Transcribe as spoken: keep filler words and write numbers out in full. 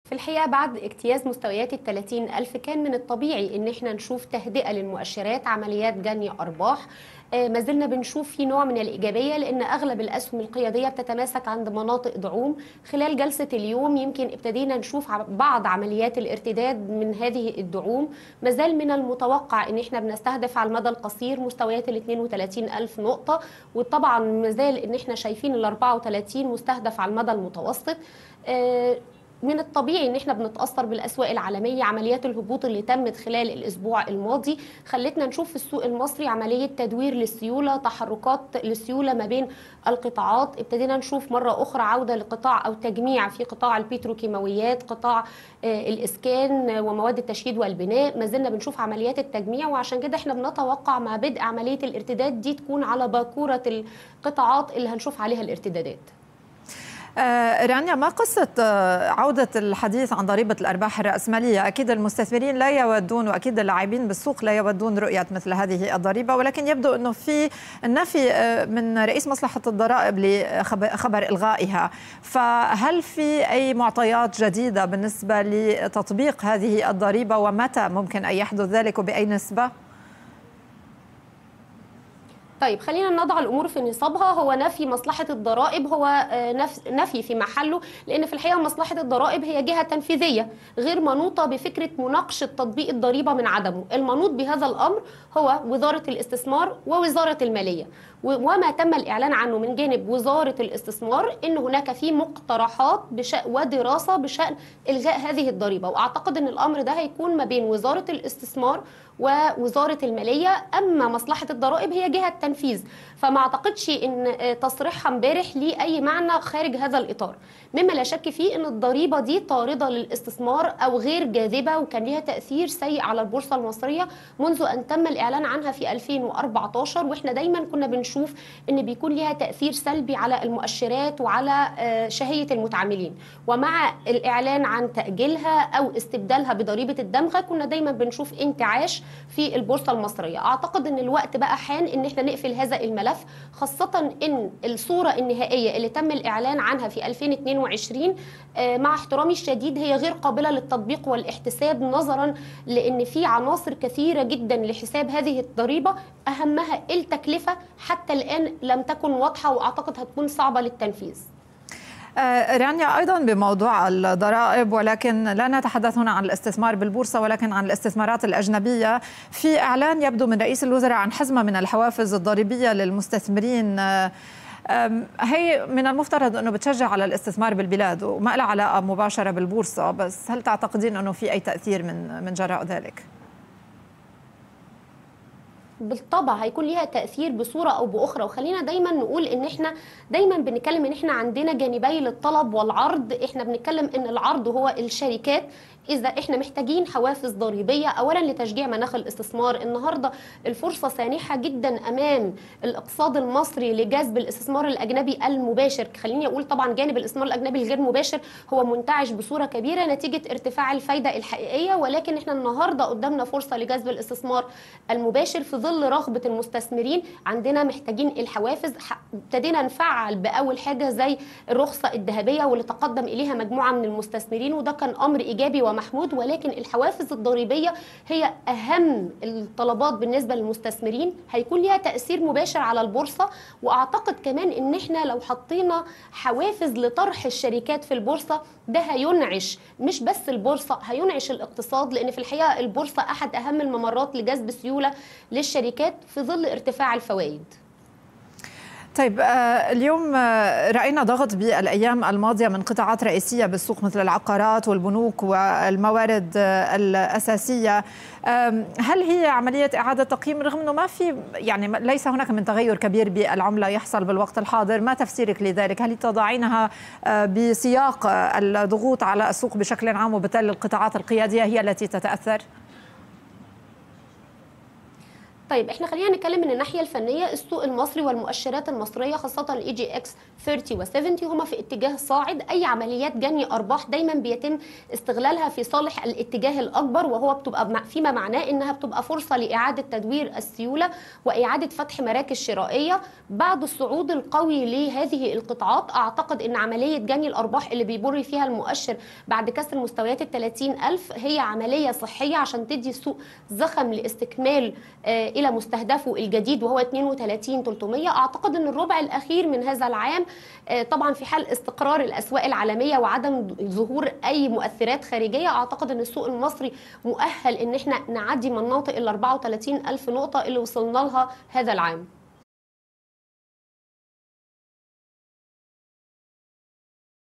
في الحقيقة بعد اجتياز مستويات ال ثلاثين ألف كان من الطبيعي إن احنا نشوف تهدئة للمؤشرات، عمليات جني أرباح. آه، ما زلنا بنشوف في نوع من الإيجابية لأن أغلب الأسهم القيادية بتتماسك عند مناطق دعوم. خلال جلسة اليوم يمكن ابتدينا نشوف ع- بعض عمليات الارتداد من هذه الدعوم. ما زال من المتوقع إن احنا بنستهدف على المدى القصير مستويات ال اثنين وثلاثين ألف نقطة، وطبعا ما زال إن احنا شايفين ال أربعة وثلاثين مستهدف على المدى المتوسط. آه، من الطبيعي ان احنا بنتاثر بالاسواق العالميه. عمليات الهبوط اللي تمت خلال الاسبوع الماضي خلتنا نشوف في السوق المصري عمليه تدوير للسيوله، تحركات للسيوله ما بين القطاعات. ابتدينا نشوف مره اخرى عوده لقطاع او تجميع في قطاع البتروكيماويات، قطاع آه، الاسكان ومواد التشييد والبناء. ما زلنا بنشوف عمليات التجميع، وعشان كده احنا بنتوقع مع بدء عمليه الارتداد دي تكون على باكوره القطاعات اللي هنشوف عليها الارتدادات. آه، رانيا، ما قصة آه، عودة الحديث عن ضريبة الأرباح الرأسمالية؟ أكيد المستثمرين لا يودون، وأكيد اللاعبين بالسوق لا يودون رؤية مثل هذه الضريبة، ولكن يبدو أنه في النفي آه، من رئيس مصلحة الضرائب لخبر إلغائها. فهل في أي معطيات جديدة بالنسبة لتطبيق هذه الضريبة، ومتى ممكن أن يحدث ذلك وبأي نسبة؟ طيب خلينا نضع الامور في نصابها. هو نفي مصلحه الضرائب هو آه، نف- نفي في محله، لان في الحقيقه مصلحه الضرائب هي جهه تنفيذيه غير منوطه بفكره مناقشه تطبيق الضريبه من عدمه. المنوط بهذا الامر هو وزاره الاستثمار ووزاره الماليه، و- وما تم الاعلان عنه من جانب وزاره الاستثمار ان هناك في مقترحات بشأن ودراسه بشان الغاء هذه الضريبه. واعتقد ان الامر ده هيكون ما بين وزاره الاستثمار ووزاره الماليه. اما مصلحه الضرائب هي جهه تنفيذ، فما اعتقدش ان تصريحها امبارح ليه اي معنى خارج هذا الاطار. مما لا شك فيه ان الضريبه دي طارده للاستثمار او غير جاذبه، وكان ليها تاثير سيء على البورصه المصريه منذ ان تم الاعلان عنها في ألفين وأربعة عشر. واحنا دايما كنا بنشوف ان بيكون ليها تاثير سلبي على المؤشرات وعلى آه، شهيه المتعاملين. ومع الاعلان عن تاجيلها او استبدالها بضريبه الدمغه كنا دايما بنشوف انتعاش في البورصه المصريه. اعتقد ان الوقت بقى حان ان احنا نقفل هذا الملف، خاصه ان الصوره النهائيه اللي تم الاعلان عنها في ألفين واثنين وعشرين آه، مع احترامي الشديد هي غير قابله للتطبيق والاحتساب، نظرا لان في عناصر كثيره جدا لحساب هذه الضريبه، اهمها التكلفه حتى الان لم تكن واضحه، واعتقد هتكون صعبه للتنفيذ. آه، رانيا، أيضا بموضوع الضرائب، ولكن لا نتحدث هنا عن الاستثمار بالبورصة ولكن عن الاستثمارات الأجنبية. في إعلان يبدو من رئيس الوزراء عن حزمة من الحوافز الضريبية للمستثمرين. آه، آم، هي من المفترض أنه بتشجع على الاستثمار بالبلاد وما لها علاقة مباشرة بالبورصة، بس هل تعتقدين أنه في أي تأثير من من جراء ذلك؟ بالطبع هيكون ليها تأثير بصورة أو بأخرى. وخلينا دايما نقول إن إحنا دايما بنتكلم إن إحنا عندنا جانبي للطلب والعرض. إحنا بنتكلم إن العرض هو الشركات، إذا إحنا محتاجين حوافز ضريبية أولا لتشجيع مناخ الاستثمار. النهاردة الفرصة سانحة جدا أمام الاقتصاد المصري لجذب الاستثمار الأجنبي المباشر. خليني أقول طبعا جانب الاستثمار الأجنبي الغير مباشر هو منتعش بصورة كبيرة نتيجة ارتفاع الفايدة الحقيقية، ولكن إحنا النهاردة قدامنا فرصة لجذب الاستثمار المباشر في ظل رغبة المستثمرين. عندنا محتاجين الحوافز. ابتدينا نفعل بأول حاجة زي الرخصة الذهبية واللي تقدم إليها مجموعة من المستثمرين، وده كان أمر إيجابي ومحمود. ولكن الحوافز الضريبية هي أهم الطلبات بالنسبة للمستثمرين، هيكون ليها تأثير مباشر على البورصة. وأعتقد كمان إن إحنا لو حطينا حوافز لطرح الشركات في البورصة ده هينعش مش بس البورصة، هينعش الاقتصاد، لأن في الحقيقة البورصة أحد أهم الممرات لجذب السيولة للشركات في ظل ارتفاع الفوائد. طيب، اليوم رأينا ضغط بالأيام الماضية من قطاعات رئيسية بالسوق مثل العقارات والبنوك والموارد الأساسية. هل هي عملية إعادة تقييم رغم أنه ما في يعني ليس هناك من تغير كبير بالعملة يحصل بالوقت الحاضر؟ ما تفسيرك لذلك؟ هل تضعينها بسياق الضغوط على السوق بشكل عام وبالتالي القطاعات القيادية هي التي تتأثر؟ طيب احنا خلينا نتكلم من الناحيه الفنيه. السوق المصري والمؤشرات المصريه خاصه الاي جي اكس ثلاثين و70 هما في اتجاه صاعد. اي عمليات جني ارباح دايما بيتم استغلالها في صالح الاتجاه الاكبر، وهو بتبقى فيما معناه انها بتبقى فرصه لاعاده تدوير السيوله واعاده فتح مراكز شرائيه بعد الصعود القوي لهذه القطاعات. اعتقد ان عمليه جني الارباح اللي بيمر فيها المؤشر بعد كسر مستويات ال ثلاثين ألف هي عمليه صحيه عشان تدي السوق زخم لاستكمال آه الى مستهدفه الجديد وهو اثنين وثلاثين ثلاثمية. اعتقد ان الربع الاخير من هذا العام آه طبعا في حال استقرار الاسواق العالميه وعدم ظهور اي مؤثرات خارجيه، اعتقد ان السوق المصري مؤهل ان احنا نعدي مناطق ال أربعة وثلاثين ألف نقطه اللي وصلنا لها هذا العام.